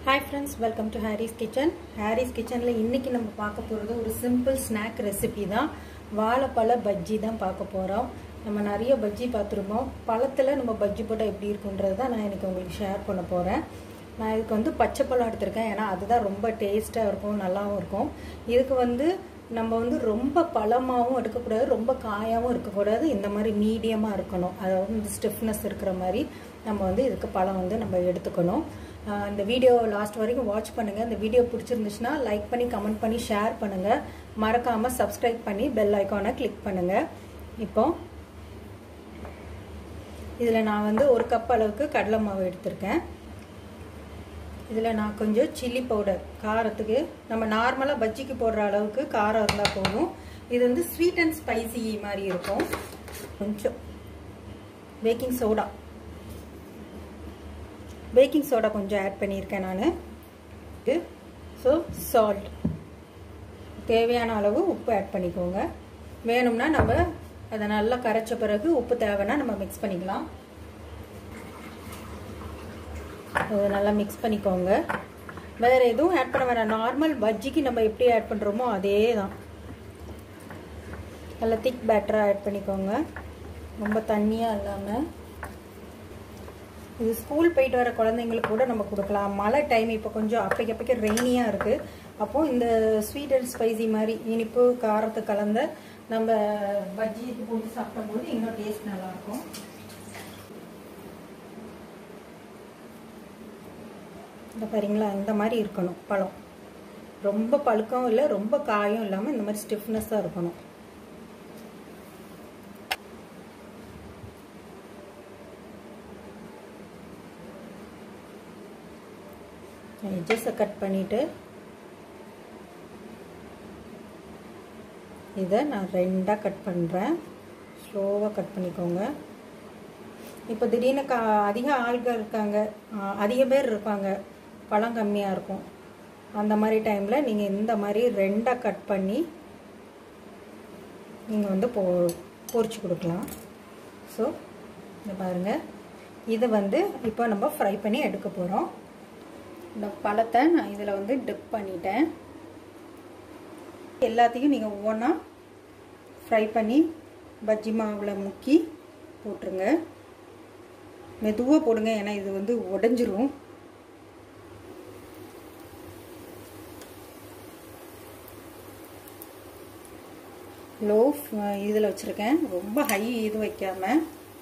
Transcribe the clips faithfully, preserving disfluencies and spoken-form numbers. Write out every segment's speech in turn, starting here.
Hi friends, welcome to Harry's Kitchen. Harry's Kitchen la இன்னைக்கு நம்ம பார்க்க போறது ஒரு சிம்பிள் ஸ்நாக் ரெசிபி தான். வாழைப்பழ பஜ்ஜி தான் பார்க்க போறோம். நம்ம நிறைய பஜ்ஜி பார்த்திருப்போம். பழத்துல நம்ம பஜ்ஜி போட்டா எப்படி இருக்கும்ன்றது தான் நான் இன்னைக்கு உங்களுக்கு ஷேர் பண்ண போறேன். நான் இதுக்கு வந்து பச்சை பழம் எடுத்துர்க்கேன். ஏனா அதுதான் ரொம்ப டேஸ்டா இருக்கும், நல்லாவும் இருக்கும். இதுக்கு வந்து நம்ம வந்து ரொம்ப பழமாவும் எடுக்க கூடாது, ரொம்ப காயாவும் இருக்க கூடாது. இந்த மாதிரி மீடியமா இருக்கணும். அதாவது இந்த ஸ்டிஃப்னஸ் இருக்கிற மாதிரி நம்ம வந்து இதுக்கு பழம் வந்து நம்ம எடுத்துக்கணும். இந்த வீடியோ லாஸ்ட் வரைக்கும் வாட்ச் பண்ணுங்க. இந்த வீடியோ பிடிச்சிருந்துச்சுன்னா லைக் பண்ணி கமெண்ட் பண்ணி ஷேர் பண்ணுங்க. மறக்காம சப்ஸ்கிரைப் பண்ணி பெல் ஐகானை கிளிக் பண்ணுங்க. இப்போ இதுல நான் வந்து ஒரு கப் அளவுக்கு கடலை மாவு எடுத்திருக்கேன். இதுல நான் கொஞ்சம் சில்லி பவுடர், காரத்துக்கு நம்ம நார்மலா பஜ்ஜிக்கு போடுற அளவுக்கு காரம் இருந்தா போதும். இது வந்து ஸ்வீட் அண்ட் ஸ்பைசி மாதிரி இருக்கும். கொஞ்சம் பேக்கிங் சோடா பேக்கிங் சோடா கொஞ்சம் ஆட் பண்ணியிருக்கேன் நான். ஸோ சால்ட், தேவையான அளவு உப்பு ஆட் பண்ணிக்கோங்க. வேணும்னா நம்ம அதை நல்லா கரைச்ச பிறகு உப்பு தேவைன்னா நம்ம மிக்ஸ் பண்ணிக்கலாம். அதை நல்லா மிக்ஸ் பண்ணிக்கோங்க. வேற எதுவும் ஆட் பண்ண வேணாம். நார்மல் பஜ்ஜிக்கு நம்ம எப்படி ஆட் பண்ணுறோமோ அதே தான். நல்லா திக் பேட்டராக ஆட் பண்ணிக்கோங்க, ரொம்ப தண்ணியாக இல்லாமல். இது ஸ்கூல் போயிட்டு வர குழந்தைங்களுக்கு கூட நம்ம கொடுக்கலாம். மழை டைம் இப்போ கொஞ்சம் அப்பைக்கு அப்பைக்கு ரெய்னியாக இருக்குது. அப்போது இந்த ஸ்வீட் அண்ட் ஸ்பைசி மாதிரி இனிப்பு காரத்து கலந்த நம்ம பஜ்ஜி போட்டு சாப்பிடும்போது இன்னும் டேஸ்ட் நல்லாயிருக்கும். இந்த பாருங்களா, இந்த மாதிரி இருக்கணும் பழம். ரொம்ப பழுக்கவும் இல்லை, ரொம்ப காயும் இல்லாமல் இந்த மாதிரி ஸ்டிஃப்னஸாக இருக்கணும். எட்ஜஸை கட் பண்ணிட்டு இதை நான் ரெண்டாக கட் பண்ணுறேன். ஸ்லோவாக கட் பண்ணிக்கோங்க. இப்போ திடீர்னு கா அதிக ஆள்கள் இருக்காங்க, அதிக பேர் இருப்பாங்க, பழம் கம்மியாக இருக்கும். அந்த மாதிரி டைமில் நீங்கள் இந்த மாதிரி ரெண்டாக கட் பண்ணி நீங்கள் வந்து பொ பொரிச்சு கொடுக்கலாம். ஸோ இந்த பாருங்கள், இதை வந்து இப்போ நம்ம ஃப்ரை பண்ணி எடுக்க போகிறோம். இந்த பழத்தை நான் இதில் வந்து டிப் பண்ணிட்டேன். எல்லாத்தையும் நீங்கள் ஒவ்வொன்றா ஃப்ரை பண்ணி பஜ்ஜி மாவில் முக்கி போட்டுருங்க. மெதுவாக போடுங்க, ஏன்னா இது வந்து உடஞ்சிரும். லோ இதில் வச்சுருக்கேன், ரொம்ப ஹை இது வைக்காமல்.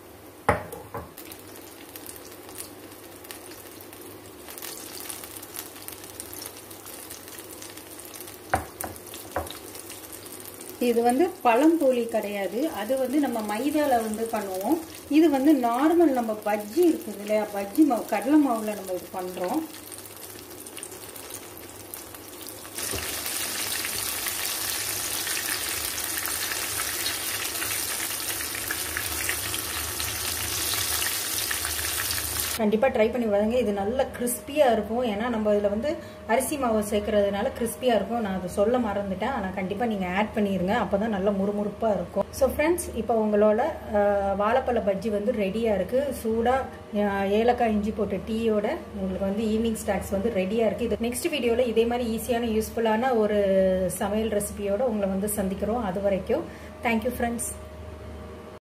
இது வந்து பழம்போலி கிடையாது, அது வந்து நம்ம மைதால வந்து பண்ணுவோம். இது வந்து நார்மல் நம்ம பஜ்ஜி இருக்குது இல்லையா, பஜ்ஜி மாவு கடலை மாவுல நம்ம இது பண்றோம். கண்டிப்பாக ட்ரை பண்ணி பாருங்க. இது நல்ல கிறிஸ்பியாக இருக்கும். ஏன்னா நம்ம இதில் வந்து அரிசி மாவு சேர்க்கறதுனால கிறிஸ்பியாக இருக்கும். நான் அதை சொல்ல மறந்துட்டேன், ஆனால் கண்டிப்பாக நீங்கள் ஆட் பண்ணிடுங்க. அப்போ தான் நல்ல முறுமுறுப்பாக இருக்கும். ஸோ ஃப்ரெண்ட்ஸ், இப்போ உங்களோட வாழைப்பழ பஜ்ஜி வந்து ரெடியாக இருக்குது. சூடாக ஏலக்காய் இஞ்சி போட்ட டீயோட உங்களுக்கு வந்து ஈவினிங் ஸ்நாக்ஸ் வந்து ரெடியாக இருக்குது. இது நெக்ஸ்ட் வீடியோவில் இதே மாதிரி ஈஸியான யூஸ்ஃபுல்லான ஒரு சமையல் ரெசிபியோட உங்களை வந்து சந்திக்கிறோம். அது வரைக்கும் தேங்க்யூ ஃப்ரெண்ட்ஸ்.